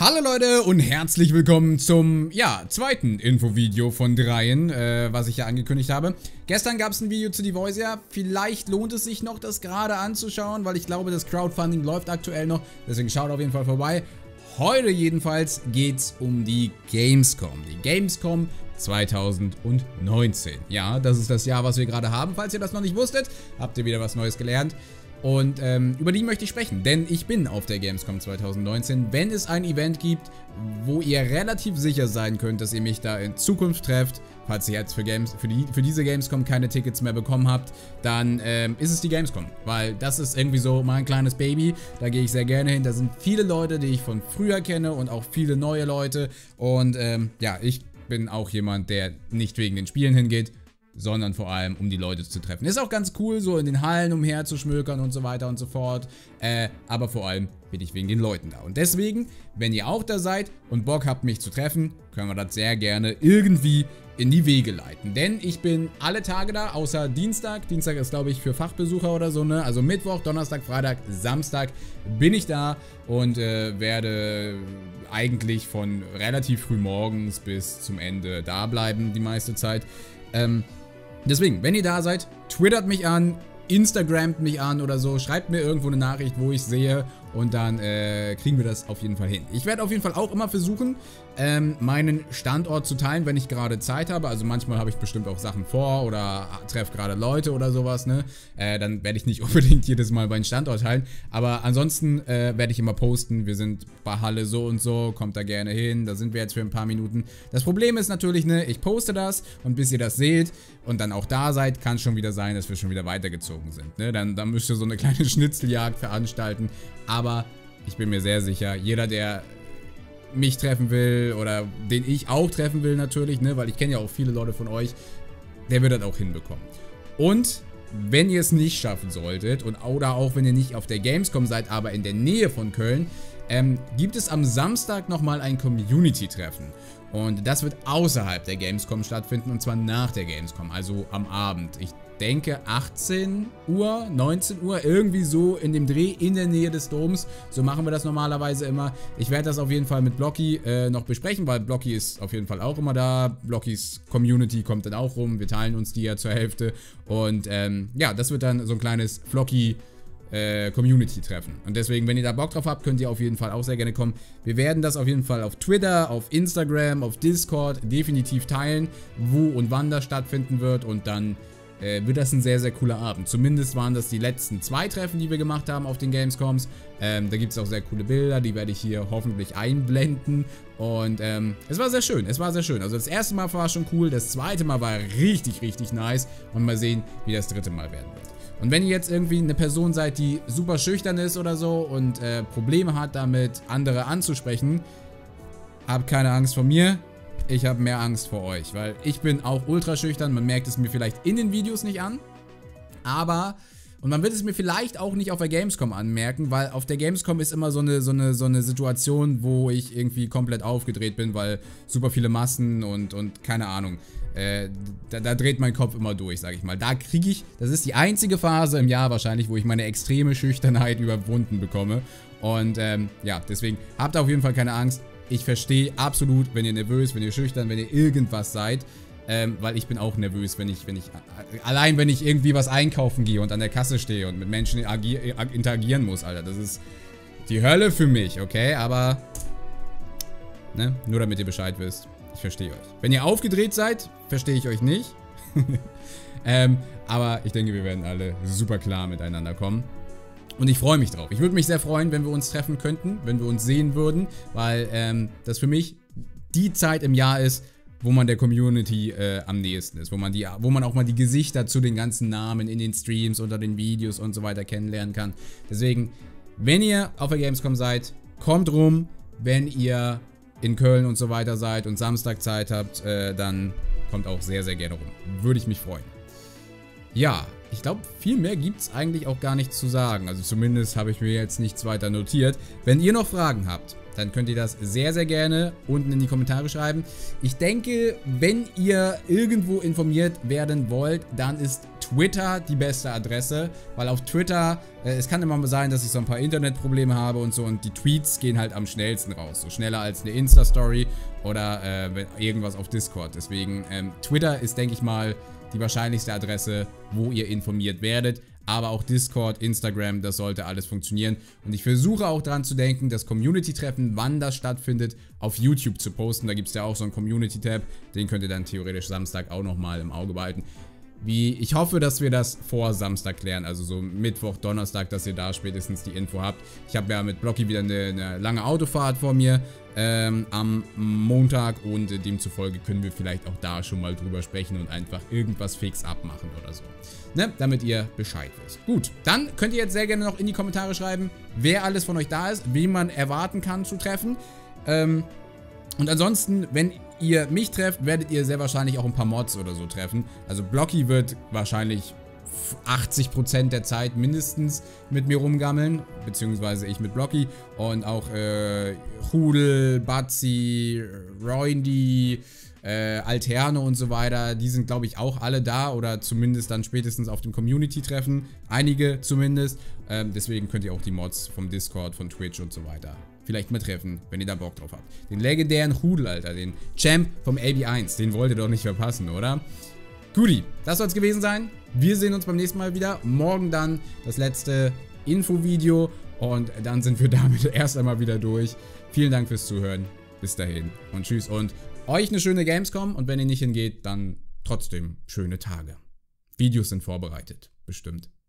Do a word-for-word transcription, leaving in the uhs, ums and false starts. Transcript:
Hallo Leute und herzlich willkommen zum, ja, zweiten Infovideo von dreien, äh, was ich ja angekündigt habe. Gestern gab es ein Video zu Devoisia. Vielleicht lohnt es sich noch, das gerade anzuschauen, weil ich glaube, das Crowdfunding läuft aktuell noch. Deswegen schaut auf jeden Fall vorbei. Heute jedenfalls geht es um die Gamescom. Die Gamescom zweitausendneunzehn. Ja, das ist das Jahr, was wir gerade haben. Falls ihr das noch nicht wusstet, habt ihr wieder was Neues gelernt. Und ähm, über die möchte ich sprechen, denn ich bin auf der Gamescom zweitausendneunzehn. Wenn es ein Event gibt, wo ihr relativ sicher sein könnt, dass ihr mich da in Zukunft trefft, falls ihr jetzt für, Games, für, die, für diese Gamescom keine Tickets mehr bekommen habt, dann ähm, ist es die Gamescom. Weil das ist irgendwie so mein kleines Baby, da gehe ich sehr gerne hin. Da sind viele Leute, die ich von früher kenne und auch viele neue Leute. Und ähm, ja, ich bin auch jemand, der nicht wegen den Spielen hingeht, sondern vor allem, um die Leute zu treffen. Ist auch ganz cool, so in den Hallen umherzuschmökern und so weiter und so fort. Äh, aber vor allem bin ich wegen den Leuten da. Und deswegen, wenn ihr auch da seid und Bock habt, mich zu treffen, können wir das sehr gerne irgendwie in die Wege leiten. Denn ich bin alle Tage da, außer Dienstag. Dienstag ist, glaube ich, für Fachbesucher oder so, ne? Also Mittwoch, Donnerstag, Freitag, Samstag bin ich da und äh, werde eigentlich von relativ früh morgens bis zum Ende da bleiben, die meiste Zeit. Ähm, Deswegen, wenn ihr da seid, twittert mich an, Instagramt mich an oder so, schreibt mir irgendwo eine Nachricht, wo ich sehe und dann äh, kriegen wir das auf jeden Fall hin. Ich werde auf jeden Fall auch immer versuchen, ähm, meinen Standort zu teilen, wenn ich gerade Zeit habe. Also manchmal habe ich bestimmt auch Sachen vor oder treffe gerade Leute oder sowas, ne? Äh, dann werde ich nicht unbedingt jedes Mal meinen Standort teilen. Aber ansonsten äh, werde ich immer posten, wir sind bei Halle so und so, kommt da gerne hin, da sind wir jetzt für ein paar Minuten. Das Problem ist natürlich, ne, ich poste das und bis ihr das seht und dann auch da seid, kann es schon wieder sein, dass wir schon wieder weitergezogen sind, ne? Dann, dann müsst ihr so eine kleine Schnitzeljagd veranstalten. Aber ich bin mir sehr sicher, jeder, der mich treffen will oder den ich auch treffen will natürlich, ne, weil ich kenne ja auch viele Leute von euch, der wird das auch hinbekommen. Und wenn ihr es nicht schaffen solltet und oder auch wenn ihr nicht auf der Gamescom seid, aber in der Nähe von Köln, ähm, gibt es am Samstag nochmal ein Community-Treffen. Und das wird außerhalb der Gamescom stattfinden und zwar nach der Gamescom, also am Abend. Ich denke achtzehn Uhr, neunzehn Uhr, irgendwie so in dem Dreh in der Nähe des Doms. So machen wir das normalerweise immer. Ich werde das auf jeden Fall mit Blocky äh, noch besprechen, weil Blocky ist auf jeden Fall auch immer da. Blockys Community kommt dann auch rum. Wir teilen uns die ja zur Hälfte. Und ähm, ja, das wird dann so ein kleines Flocky äh, Community-Treffen. Und deswegen, wenn ihr da Bock drauf habt, könnt ihr auf jeden Fall auch sehr gerne kommen. Wir werden das auf jeden Fall auf Twitter, auf Instagram, auf Discord definitiv teilen, wo und wann das stattfinden wird. Und dann wird das ein sehr, sehr cooler Abend. Zumindest waren das die letzten zwei Treffen, die wir gemacht haben auf den Gamescoms. Ähm, da gibt es auch sehr coole Bilder, die werde ich hier hoffentlich einblenden. Und ähm, es war sehr schön, es war sehr schön. Also das erste Mal war schon cool, das zweite Mal war richtig, richtig nice. Und mal sehen, wie das dritte Mal werden wird. Und wenn ihr jetzt irgendwie eine Person seid, die super schüchtern ist oder so und äh, Probleme hat damit, andere anzusprechen, habt keine Angst vor mir. Ich habe mehr Angst vor euch, weil ich bin auch ultra schüchtern. Man merkt es mir vielleicht in den Videos nicht an, aber, und man wird es mir vielleicht auch nicht auf der Gamescom anmerken, weil auf der Gamescom ist immer so eine, so eine, so eine Situation, wo ich irgendwie komplett aufgedreht bin, weil super viele Massen und, und keine Ahnung, äh, da, da dreht mein Kopf immer durch, sage ich mal. Da kriege ich, das ist die einzige Phase im Jahr wahrscheinlich, wo ich meine extreme Schüchternheit überwunden bekomme. Und ähm, ja, deswegen habt auf jeden Fall keine Angst. Ich verstehe absolut, wenn ihr nervös, wenn ihr schüchtern, wenn ihr irgendwas seid, ähm, weil ich bin auch nervös, wenn ich, wenn ich, allein wenn ich irgendwie was einkaufen gehe und an der Kasse stehe und mit Menschen interagieren muss, Alter, das ist die Hölle für mich, okay, aber, ne, nur damit ihr Bescheid wisst, ich verstehe euch. Wenn ihr aufgedreht seid, verstehe ich euch nicht, ähm, aber ich denke, wir werden alle super klar miteinander kommen. Und ich freue mich drauf. Ich würde mich sehr freuen, wenn wir uns treffen könnten, wenn wir uns sehen würden, weil ähm, das für mich die Zeit im Jahr ist, wo man der Community äh, am nächsten ist, wo man, die, wo man auch mal die Gesichter zu den ganzen Namen in den Streams, unter den Videos und so weiter kennenlernen kann. Deswegen, wenn ihr auf der Gamescom seid, kommt rum. Wenn ihr in Köln und so weiter seid und Samstag Zeit habt, äh, dann kommt auch sehr, sehr gerne rum. Würde ich mich freuen. Ja, ich glaube, viel mehr gibt es eigentlich auch gar nicht zu sagen. Also zumindest habe ich mir jetzt nichts weiter notiert. Wenn ihr noch Fragen habt, dann könnt ihr das sehr, sehr gerne unten in die Kommentare schreiben. Ich denke, wenn ihr irgendwo informiert werden wollt, dann ist Twitter die beste Adresse, weil auf Twitter, äh, es kann immer mal sein, dass ich so ein paar Internetprobleme habe und so und die Tweets gehen halt am schnellsten raus, so schneller als eine Insta-Story oder äh, irgendwas auf Discord. Deswegen, ähm, Twitter ist, denke ich mal, die wahrscheinlichste Adresse, wo ihr informiert werdet. Aber auch Discord, Instagram, das sollte alles funktionieren. Und ich versuche auch daran zu denken, das Community-Treffen, wann das stattfindet, auf YouTube zu posten. Da gibt es ja auch so einen Community-Tab, den könnt ihr dann theoretisch Samstag auch nochmal im Auge behalten. Wie, ich hoffe, dass wir das vor Samstag klären, also so Mittwoch, Donnerstag, dass ihr da spätestens die Info habt. Ich habe ja mit Blocky wieder eine, eine lange Autofahrt vor mir ähm, am Montag und äh, demzufolge können wir vielleicht auch da schon mal drüber sprechen und einfach irgendwas fix abmachen oder so. Ne? Damit ihr Bescheid wisst. Gut, dann könnt ihr jetzt sehr gerne noch in die Kommentare schreiben, wer alles von euch da ist, wen man erwarten kann zu treffen. Ähm, und ansonsten, wenn ihr mich trefft, werdet ihr sehr wahrscheinlich auch ein paar Mods oder so treffen. Also Blocky wird wahrscheinlich achtzig Prozent der Zeit mindestens mit mir rumgammeln, beziehungsweise ich mit Blocky. Und auch äh, Hudel, Batzi, Roindy, äh, Alterne und so weiter, die sind, glaube ich, auch alle da oder zumindest dann spätestens auf dem Community-Treffen. Einige zumindest. Ähm, deswegen könnt ihr auch die Mods vom Discord, von Twitch und so weiter vielleicht mal treffen, wenn ihr da Bock drauf habt. Den legendären Hudel, Alter, den Champ vom A B eins, den wollt ihr doch nicht verpassen, oder? Guti, das soll es gewesen sein. Wir sehen uns beim nächsten Mal wieder. Morgen dann das letzte Infovideo und dann sind wir damit erst einmal wieder durch. Vielen Dank fürs Zuhören. Bis dahin und tschüss und euch eine schöne Gamescom und wenn ihr nicht hingeht, dann trotzdem schöne Tage. Videos sind vorbereitet, bestimmt.